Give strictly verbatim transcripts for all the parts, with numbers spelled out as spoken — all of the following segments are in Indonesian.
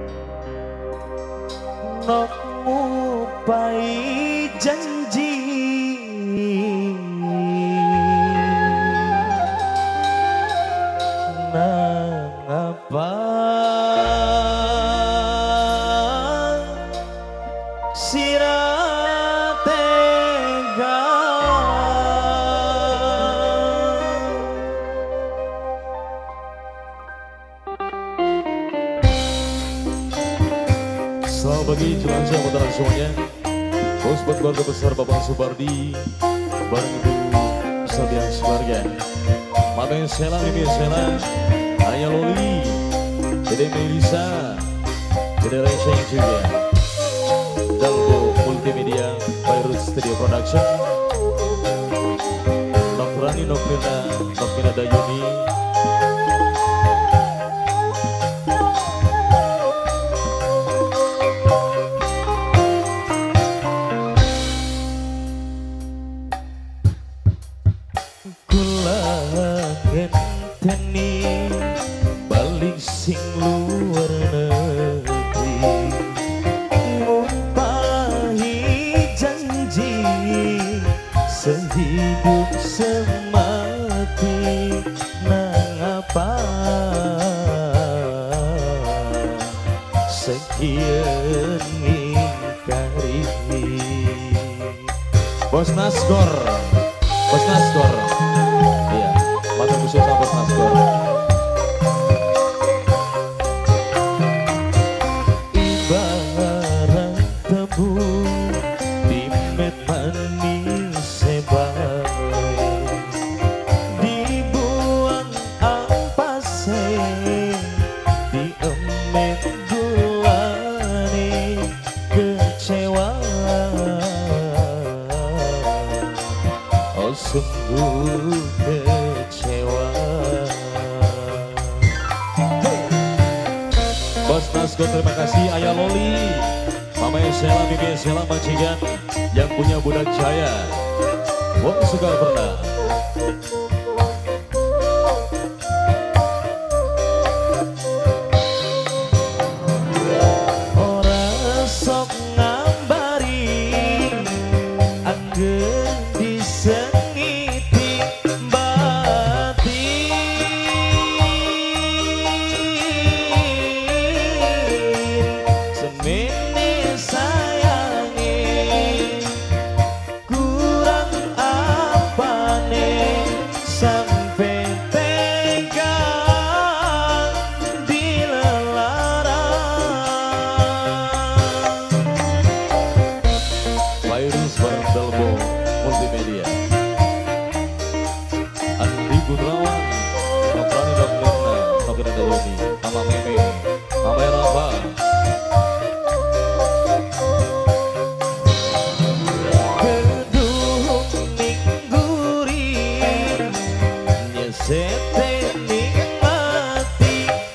nok ngupai janji nang apa sira tega selamat pagi jelang siang saudara semuanya. Bos buat keluarga besar Bapak Supardi bareng Ibu Sabian Subarga, Mama Sela, Mimi Sela, Ayah Loli, Dede Melisa, Dede Rachel juga, Dalbo Multimedia, Virus Studio Production, Nokrani Nokrina, Nokrina Dayuni, ngenteni balik sing luar negeri ngumpahi janji sehidup semati nang apa sekian ingkari Bos Naskor, Bos Naskor, iya, mata khusus sama Bos Naskor. Ibarat tebu di met manis sebagai dibuang ampase di emet gulane kecewa. Oh sungguh kecewa. Hey. Bos Nasko terima kasih. Ayah Loli, Mama Sela, Bibi Sela, majikan yang punya budak jaya. Wong suka pernah. Ora sok ngambari anggen disengiti batin semene sayangi kurang apane sampai tega dilarang. Virus bareng Dalbo Multimedia, Andi Gunawan, Nokrani Nokrina, Nokrina Dayuni, Mama Meme, Mama Rafa. Kedung ningguri nyesete nikmati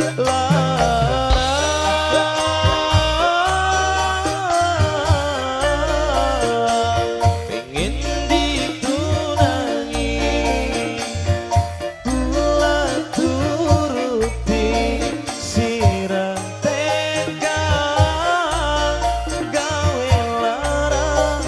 larang pengen ditunangi kula turuti sirah tega gawe larang.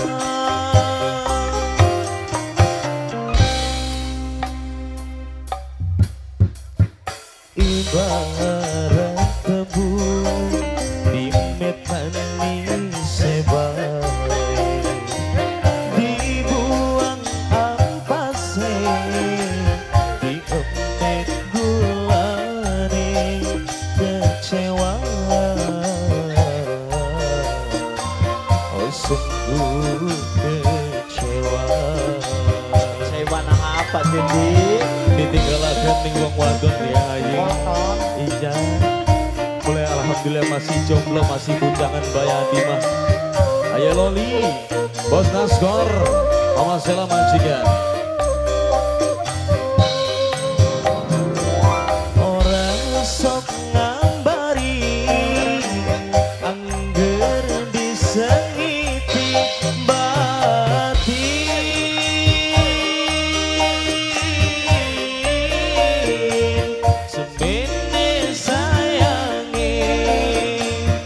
Ibarat tebu di met manis sebagai dibuang ampase di emet gulane kecewa. Oh sungguh kecewa. Kecewa nang apa Dindi? Ditinggalakan ning wong wadon ya ayi. Iya. Mulai alhamdulillah masih jomblo, masih bujangan bayadi mah. Ayah Loli, Bos Naskor, Mama Sela majikan. Orang sok ngambari angger disengiti batin semene sayangi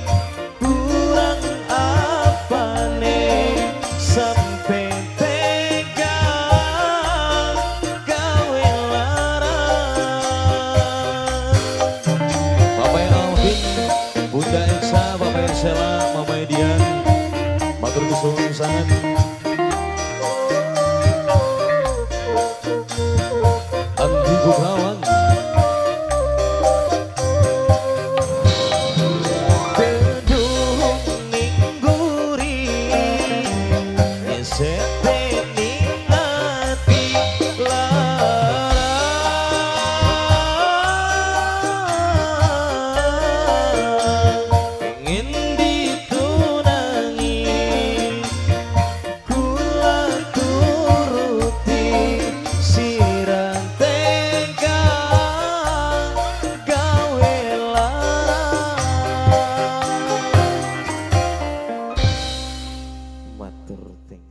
Bunda Eksa, Bapak Sela, Mama Edian, matur nuwun sangat. Andi Gunawan, Dedung ningguri Esete ningati larang Ngendi tunangi Kula turuti sirang tega gawe larang Matur teng